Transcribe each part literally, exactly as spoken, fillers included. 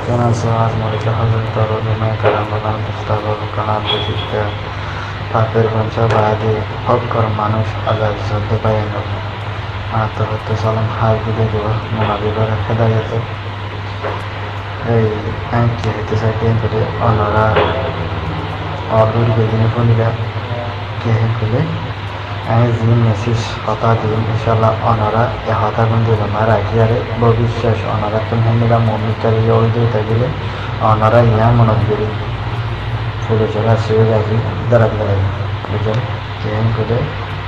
Kenan Sahas Malika Hazan Taro Nima Karambalan Mustafa Kanat Jika Papir Bansa Badi Hokar Manush Azaz Zabayan Atau Salam Harbi Dua Munabibar Hidayat এই আইনটি হইতে চাইতে করে অনরা already বেদিনে পনিরা কে করে আমি gym message হতা দিন ইনশাল্লাহ অনরা এ হতা বন্ধু আমার রাখিয়ারে ভবিষ্যৎ অনরা তুমি হেমিরা মমিকারি ওই দুই থাকলে অনরা ইয়া মনত করি ফুলে চলা শুয়ে রাখি দাঁড়া দাঁড়াই বুঝলেন কে করে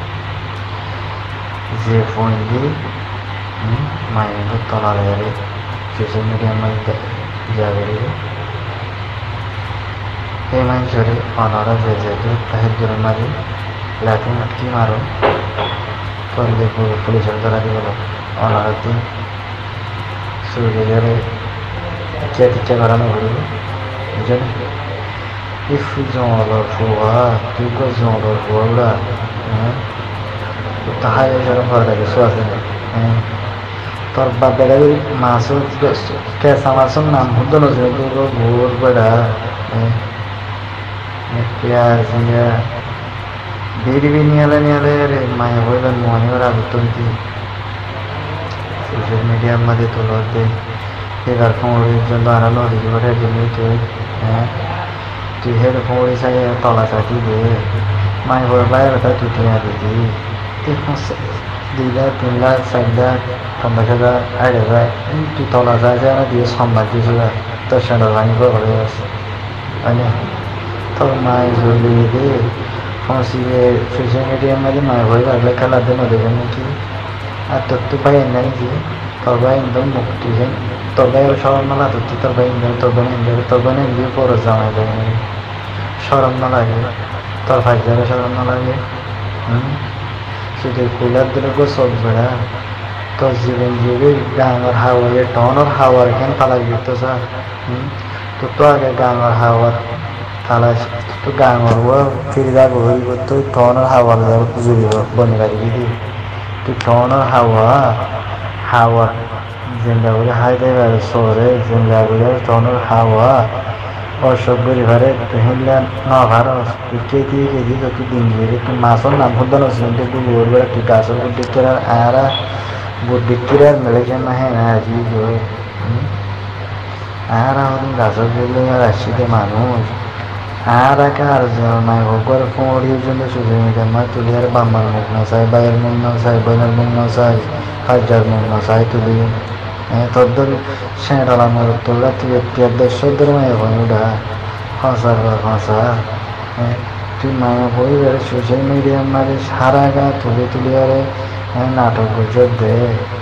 যে ফোন দিয়ে মায়ের তলা রে সোশ্যাল মিডিয়ার মধ্যে যাবে এই মানুষের অনরা যে যেহেতু তাহের জন্য মারি লাঠি মাটকি মারো করলে পুলিশের দ্বারা দিয়ে গেল অনরাতে সুবিধারে ইচ্ছা ইচ্ছা করানো হইল বুঝলেন ইফ জঙ্গলর ফুয়া তুই গো জঙ্গলর ফুয়া হ্যাঁ তাহাই এসব ঘর লাগে শোয়াছে হ্যাঁ তোর বাপ বেড়া মাছ কেঁচা মাছের নাম হতো না ঘুর বেড়া পেঁয়াজ বিড়ি নিয়ালে নিয়ালে রে মায়া বললেন মনে আগুত সোশ্যাল মিডিয়ার মধ্যে তোলতে এবার ফোঁড়ির জন্য আনানো রিজোর্টের জন্য তুই হ্যাঁ তুই হেড ফোঁড়ি চাই তলা চাটি দে মাই বল বাইরে তুই টিয়া দিদি তুই দুই লাখ তিন লাখ চার লাখ পঞ্চাশ হাজার আট হাজার তুই তলা যায় যায় না দিয়ে সম্বাদ দিয়েছিল তোর সেটা ভাঙিব হয়ে আছে মানে তোর মায়ের জরুরি দে ফোঁসিয়ে সোশ্যাল মিডিয়ার মধ্যে মায়ের ভয় লাগলে খেলা দেন দেবেন নাকি আর তোর তো ভাই নাই যে তোর ভাই একদম মুক্তি হেন তোর ভাই সরম না তোর তোর ভাই ইন্দাবে তোর বোন ইন্দাবে তোর বোন ইন্দিয়ে পরে জামাই দেয় সরম না লাগে তোর ভাই যাবে সরম না লাগে হুম শুধু কুলার দিলে গো সব বেড়া তোর জীবন জীবী গাঙর হাওয়ার টনের হাওয়ার কেন ফালাই দিত স্যার হুম তো তো আগে গাঙর হাওয়ার ফালাই তো গাঙর ও ফিরে যাবো হইব তুই টনের হাওয়ার জুড়িব বনে রাখবি দি তুই টনের হাওয়া হাওয়া জিন্দা বলে হাই দেবে শহরে জিন্দা বলে টনের হাওয়া অসব করি ভারে হিনলে ন ভারস তুই কেজি কেজি তুই দিন দিয়ে তুই মাছের নাম হতো না তুই গোর বেড়া তুই গাছের বুদ্ধি কেরার আরা বুদ্ধি কেরার মেলেছে না হ্যাঁ না আসি আর আমাদের গাছের বুঝলে আসছিতে মানুষ আর একা আর নাই হোক ফোঁড়ির জন্য সোশ্যাল মিডিয়ার মা তুলি আর বাম্মার মুখ না চাই বাইয়ের মুখ না চাই বোনের মুখ না চাই হাজার মুখ না চাই তুলি তোর ধর সেঁড়ালা মর তোলা তুই একটি দেড়শো ধর মায়ের ফোন উঠা ফাঁসা ফাঁসা হ্যাঁ তুই মায়া বই বেড়ে সোশ্যাল মিডিয়ার মারে সারা গা তুলি তুলি আরে নাটক গুজব দে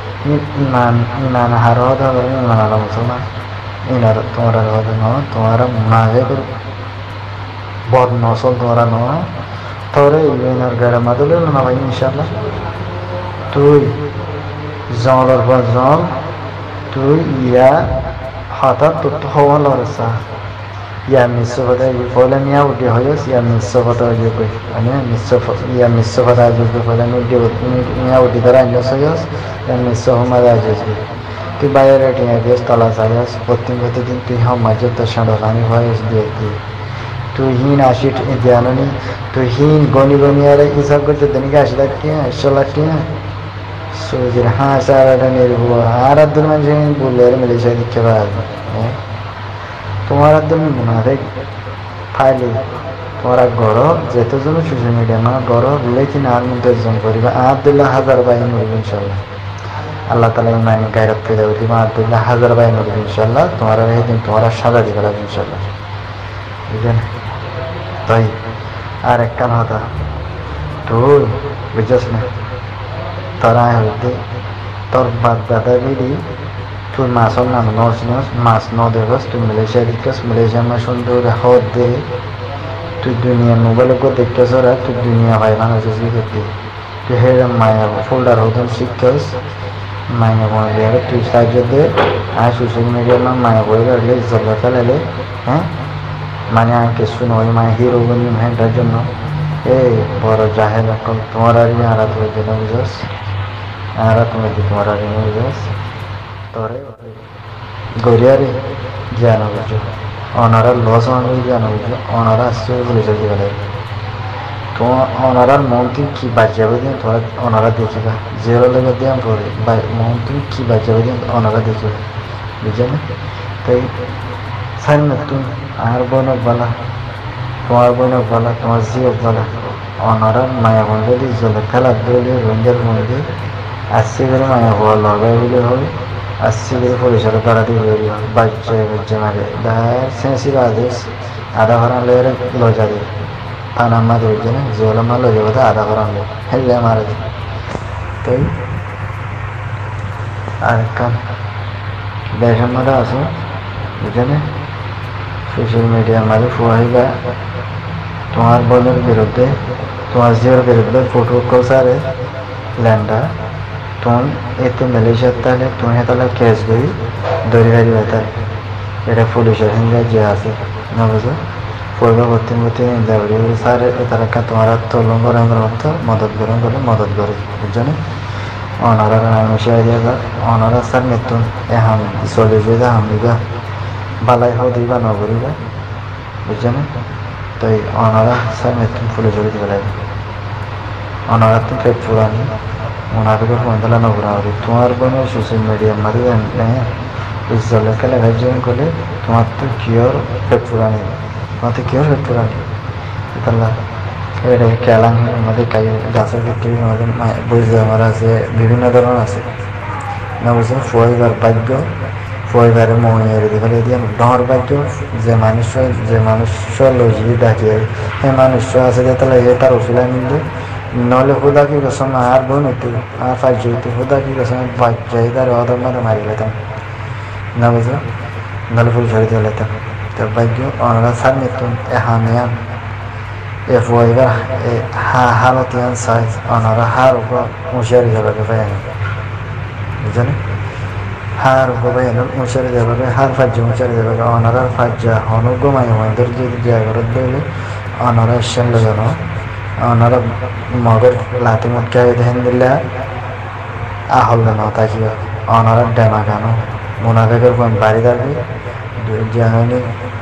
নানা হার হতা করে নানা মুসলমান ইনার তোমরা হতে ন তোমার মাঝে বদ নসল তোমরা ন তোরে ইনার গাড়ি মাদলে না ভাই ইনশাল্লাহ তুই জলের পর জল তুই ইয়া হঠাৎ তোর তো হওয়া লড়েছা ইয়া মিশ্র কথা ফলে নিয়া উঠে হয়েছ ইয়া মিশ্র কথা ইয়ে কই মানে মিশ্র ইয়া মিশ্র কথা আজকে ফলে উঠে নিয়া উঠে ধরা আনস হয়েছ ইয়া মিশ্র হমারে আজকে তুই বাইরে টিয়া দিয়েছ তলা চাইস প্রত্যেক প্রতিদিন তুই সমাজের তোর সাঁড়ানি হয়েছ দিয়ে দিয়ে তুই হিন আশি জানি তুই হিন গনি গনি আর হিসাব করতে দিনকে আশি লাখ টিয়া একশো লাখ টিয়া সোজের হাঁ সারাটা নির্ভর আর একজন মানুষ বললে আর মিলেছে দিচ্ছে পারবে হ্যাঁ তোমার একদম মুনাফে ফাইলে তোমরা গড় যেতজন সোশ্যাল মিডিয়া মানে গড় লেকিন আর মধ্যে একজন করিবা আবদুল্লাহ হাজার বাই নড়বে ইনশাল্লাহ আল্লাহ তালা ইমান গায়রত পেয়ে দেবো দিবা আবদুল্লাহ হাজার বাই নড়বে ইনশাল্লাহ তোমার একদিন তোমার সাজা দিবে লাগবে ইনশাল্লাহ বুঝলেন তাই আর একটা কথা তুই বুঝছিস না তোরা হইতে তোর বাদ দাদা দিদি তুই মাছের নাম নস নস মাছ ন দেখস তুই মালয়েশিয়া দেখস মালয়েশিয়া মাছ সুন্দর হদ দে তুই দুনিয়া মোবাইল করে দেখতেছ রা তুই দুনিয়া ভাই মানুষ দেখতে তুই হের মায়া ফোল্ডার হতন শিখছস মায়া বনে দিয়ে তুই সাহায্য দে আর সোশ্যাল মিডিয়ার নাম মায়া বই রাখলে ইজ্জত ফেলালে হ্যাঁ মানে আমি কিছু নয় মায়া হিরো বনি হ্যাঁটার জন্য এই বড় জাহের এখন তোমার আর আরা তুই জন্য বুঝস আরা তুমি তোমার আর বুঝস তোরে গরিয়ারে জ্ঞান বুঝো অনারা লস মানে জ্ঞান বুঝো অনারা আসছে পুলিশের দিকে লাগে তোমার অনারার মন তুমি কী বাঁচাবে দিন তোরা অনারা দেখিবা জেরো লেগে দিয়ে পরে মন তুমি কী বাঁচাবে দিন অনারা দেখিবা বুঝে না তাই সাইন তুমি আর বোনক বালা তোমার বোনক বালা তোমার জিওক বালা অনারার মায়া বন্ধে দিয়ে জলে খেলা দিলে রঞ্জের মধ্যে আসছে করে মায়া হওয়া লগাই বলে হবে আসছে করে পুলিশের তারা দিয়ে বেরিয়ে বাচ্চা বাচ্চা মারে দেয় সেঁসি বাজে আধা ঘন্টা লেগে লজা দিয়ে থানা মাঝে বুঝছে না জলে মার লজা বোধ আধা ঘন্টা হেলে মারা যায় তাই আর কান দেশের মধ্যে আছে বুঝছে না সোশ্যাল মিডিয়ার মাঝে ফুয়াইবা তোমার বোনের বিরুদ্ধে তোমার জিওর বিরুদ্ধে ফটো কসারে ল্যান্ডা তুমি এতে মালয়েশিয়ার তাহলে তুমি তাহলে ক্যাশ করি দড়ি গাড়ি বেতার এটা পুলিশের হিন্দা যে আছে না বুঝো পড়বে ভর্তি ভর্তি নিন্দা করি স্যার তারা তোমার তোলন করে মত মদত করে বলে মদত করে বুঝছো না অনারা মিশাই দিয়ে অনারা স্যার মৃত্যু এ হাম চলে যে হামিবা বালাই হও দিবা নগরিবা বুঝছো না তাই অনারা স্যার মৃত্যু পুলিশের দিকে লাগে অনারা তো পেট পুরানি ওনাকে ফোনতলা নগরাওরি তোমার বোনের সোশ্যাল মিডিয়ার মাধ্যমে ইজ্জলের খেলে ভাইজন করলে তোমার তো কিওর পেট পুরানি তোমার তো কিওর পেট পুরানি তাহলে এটা কেলাং আমাদের কাই গাছের ক্ষেত্রে আমাদের বুঝতে আমার আছে বিভিন্ন ধরনের আছে না বুঝছো ফয়বার ভাগ্য ফয়বারের মহিনের দিকে দিয়ে ডর ভাগ্য যে মানুষ যে মানুষ লজি ডাকে সেই মানুষ আছে যে তাহলে এ তার ওষুধ নিলে নহলে খুদা কি কসম আর বোন হইতো আর ফাইজ হইতো খুদা কি কসম বাচ্চা তার অদম মতো মারি লেতাম না বুঝো নহলে ফুল ছড়ি দিয়ে লেতাম তো ভাগ্য অনারা সার নিতুন এ হামিয়ান এ ফয়বার এ হা হালতিয়ান সাইজ অনারা হার উপর হুঁশিয়ারি যাবে ভাই বুঝো না হার উপরে মুশারি দেবে হার ফাজ্য মুশারি দেবে অনারার ফাজ্জা হনুগমাই আমাদের যদি জায়গাটা দিলে অনারা এসেন যেন অনারা মগর লাতি মুটকে দেখেন দিলে আহল না তাকি অনারা ডেমা কেন মোনাফেকের বোন বাড়ি দাঁড়বি জানি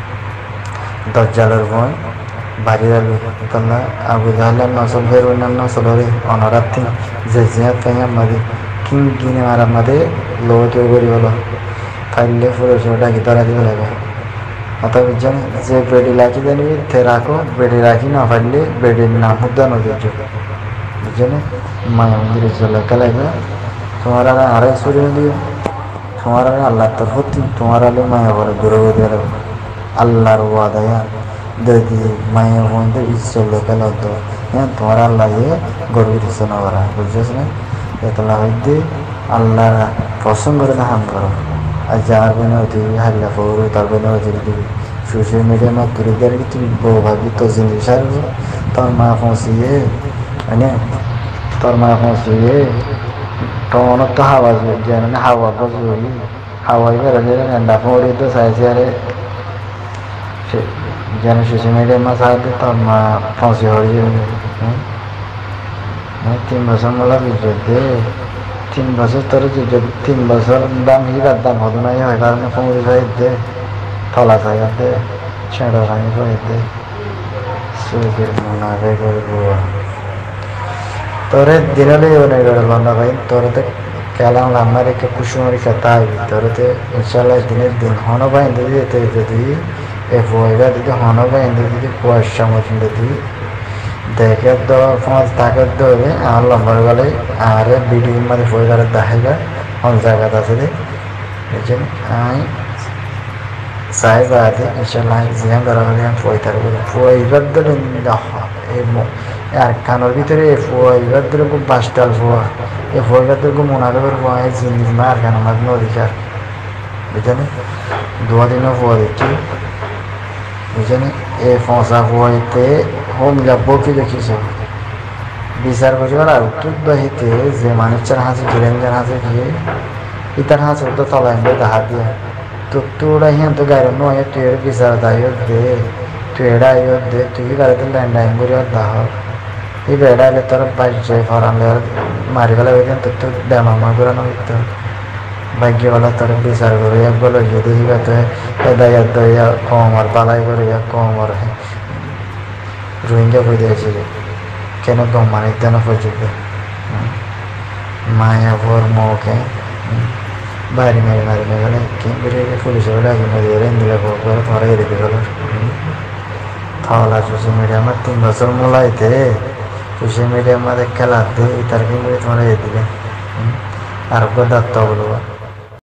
দজ্জালের বোন বাড়ি দাঁড়বি তাহলে আবু জাহলার নসল ফের অন্যান্য নসল হলে অনারার থিং যে জিয়াত কাইয়া মাদি কিং কিনে মারা মাদে লো কেউ করি হলো ফাইলে ফুলে ডাকি তারা দিবে লাগে অত বুঝছেন যে বেডি লাখি জানি তে রাখো বেডি রাখি না ফাইলে বেডির নাম মুদ্রা নদী বুঝছেন মায়া মন্দিরে চলে লাগবে তোমার আরে সরিয়ে দিও তোমার আল্লাহ তোর হতি তোমার আলো মায়া বলে দূরে দিয়ে রাখবে আল্লাহর ওয়াদায়া যদি মায়া বন্ধু ঈশ্বর লোকাল হতো হ্যাঁ তোমার আল্লাহ গর্বিত না করা বুঝছিস না এতলা হইতে আল্লাহ পছন্দ করে না হাম করো আর যার বেনে হতে হাল্লা ফোর তার বেনে হতে দিবি সোশ্যাল মিডিয়া মা তুলে গেলে তুমি বউ ভাবি তো জিনিস আর তোর মা পৌঁছিয়ে মানে তোর মা পৌঁছিয়ে তখন তো হাওয়া যেন হাওয়া বলি হাওয়াই বেড়ালে ঠান্ডা ফোরে তো চাইছে আরে যেন সোশ্যাল মিডিয়ার মা সাহায্যে তোর মা পৌঁছে হয়ে যাবে হ্যাঁ তিন বছর মেলা বিদ্যুৎ দে তিন বছর তোর তিন বছর দাম হিরার দাম হতো না হয় কারণে পৌঁছে সাইড দে থলা সাইড দে ছেঁড়ো ভাঙি সাইড দে সুখের মনে করবো তোরে দিনালে মনে করল না ভাই তোরতে কেলাম আমার একটা কুসুমারি কথা হইবি তোরতে ইনশাল্লাহ দিনের দিন হন ভাই দিতে যদি এ বইটা দিদি হন ভাই দিদি কুয়াশা মতন দিদি দেখে তো পাঁচ টাকার ধরে আর লম্বার গেলে আর ভিডিও মানে বইটারে দেখাইবা হন জায়গা আছে রে বুঝছেন আমি চাই বাদে ইনশাল্লাহ জিয়াম ধরা হলে আমি পয়তার বলি পয়বার ধরে আর কানোর ভিতরে ফোয়াইবার ধরে খুব বাসটাল ফোয়া এই ফোয়াইবার ধরে খুব মোনাফেকের ফোয়া এই জিনিস মা আর কেন মাঝ অধিকার বুঝছেন দোয়া দিনও ফোয়া দিচ্ছি বুঝছেন এ ফসা ফোয়াইতে হোম যাবো কি দেখিস বিচার বছর আর উত্তর দহিতে যে মানুষের হাসি গিরেঞ্জার হাসি গিয়ে ইতার হাসি তো তলায় দেখা দিয়ে তো তোরা হিয়ান তো গাড়ি নয় তুই এর বিচার দায় দে তুই এডা আইও দে তুই গাড়িতে ল্যান্ডাইন করে দাহ এই বেড়া এলে তোর বাইক যাই ফরানলে মারি ফেলা হইতেন তোর তো ড্যামা মা করে নইতো ভাগ্যওয়ালা তার বিচার করে এক বলে গিয়ে দেখি তো হেদায়াত দইয়া কমর বালাই করে কমর রোহিঙ্গা হয়ে দিয়েছে কেন কম মানে তেন পর্যন্ত মায়াপুর মৌকে বাইরে মেরে মারি মেঘালে কেমরে পুলিশে বলে আগুন দিয়ে দিলে করে তোমার এড়ে দিল তাহলে সোশ্যাল মিডিয়া আমার তিন বছর মোলাইতে সোশ্যাল মিডিয়া আমাদের খেলা দিয়ে তার কেমরে তোমার এ দিলে আর দাত্ত বলবো